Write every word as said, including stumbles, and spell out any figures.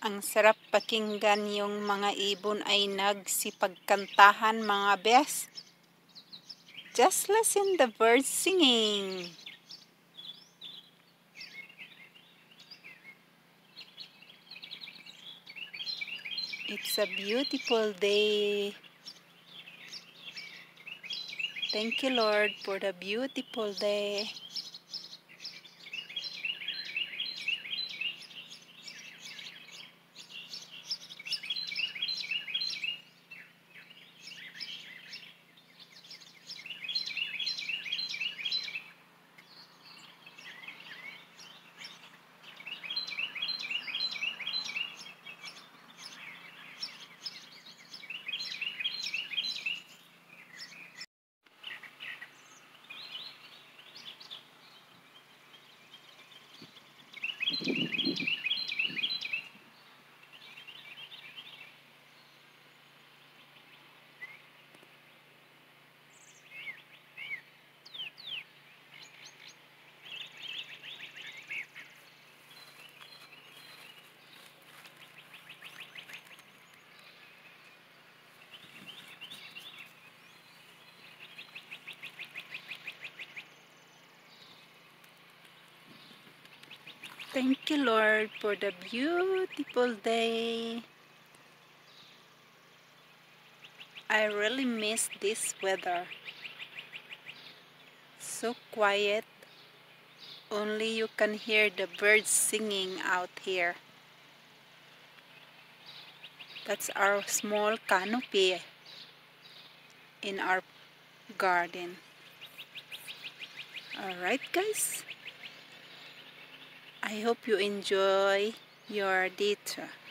Ang sarap pakinggan yung mga ibon ay nagsipagkantahan, mga bes. Just listen the birds singing. It's a beautiful day. Thank you, Lord, for the beautiful day. Thank you, Lord, for the beautiful day. I really miss this weather. So quiet. Only you can hear the birds singing out here. That's our small canopy in our garden. Alright, guys. I hope you enjoy your day too.